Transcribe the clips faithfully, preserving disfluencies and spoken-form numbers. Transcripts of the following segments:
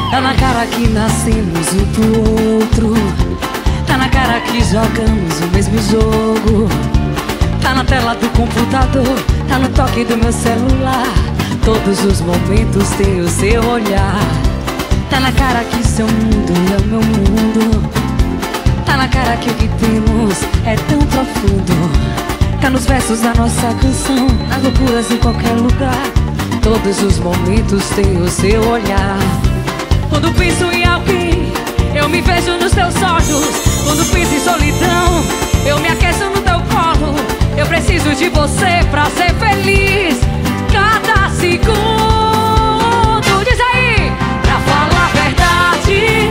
Tá na cara que nascemos um pro outro. Tá na cara que jogamos o mesmo jogo. Tá na tela do computador, tá no toque do meu celular. Todos os momentos tem o seu olhar. Tá na cara que seu mundo é o meu mundo. Tá na cara que o que temos é tão profundo. Tá nos versos da nossa canção, nas loucuras em qualquer lugar. Todos os momentos tem o seu olhar. Quando penso em alguém, eu me vejo nos teus olhos. Quando penso em solidão, eu me aqueço no teu colo. Eu preciso de você pra ser feliz cada segundo. Diz aí! Pra falar a verdade,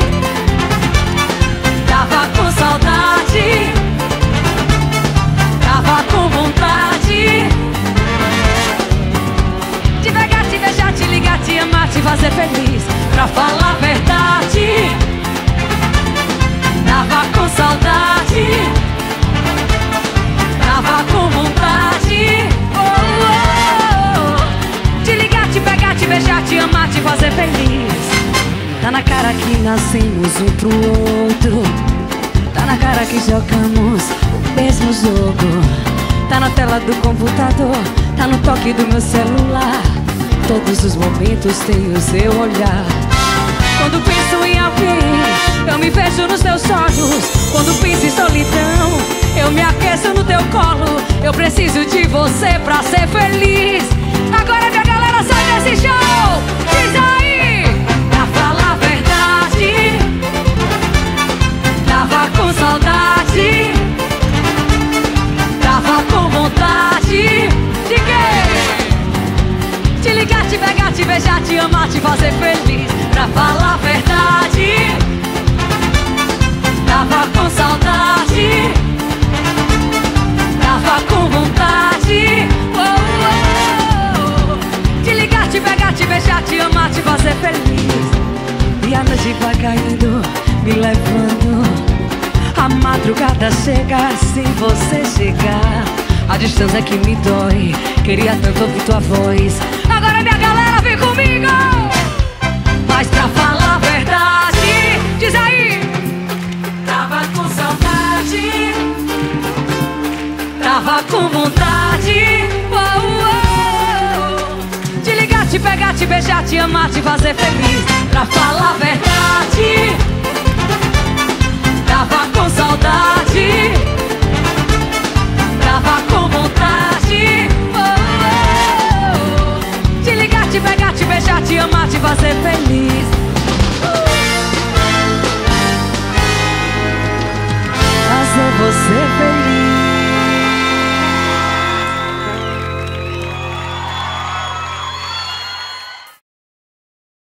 tava com saudade, tava com vontade de pegar, te beijar, te ligar, te amar, te fazer feliz. Pra falar a verdade, tava com saudade, tava com vontade, oh, oh, oh, de ligar, te pegar, te beijar, te amar, te fazer feliz. Tá na cara que nascemos um pro outro. Tá na cara que jogamos o mesmo jogo. Tá na tela do computador, tá no toque do meu celular. Todos os momentos tem o seu olhar. Quando penso em alguém, eu me vejo nos teus olhos. Quando penso em solidão, eu me aqueço no teu colo. Eu preciso de você pra ser feliz. Agora minha galera sai desse show. Diz aí! Pra falar a verdade, tava com saudade, tava com vontade de quê? Te ligar, te pegar, te beijar, te amar, te fazer feliz. Pra falar a verdade, tava com saudade, tava com vontade, oh, oh, oh, de ligar, te pegar, te beijar, te amar, te fazer feliz. E a noite vai caindo, me levando. A madrugada chega sem você chegar. A distância que me dói, queria tanto ouvir tua voz. Agora minha galera vem comigo. Mas pra falar a verdade, diz aí! Tava com saudade, tava com vontade, oh, oh, oh, de ligar, te pegar, te beijar, te amar, te fazer feliz. Pra falar a verdade, tava com saudade, tava com vontade, oh, oh, oh, de ligar, te pegar, te beijar, te amar, te fazer feliz. Fazer você feliz.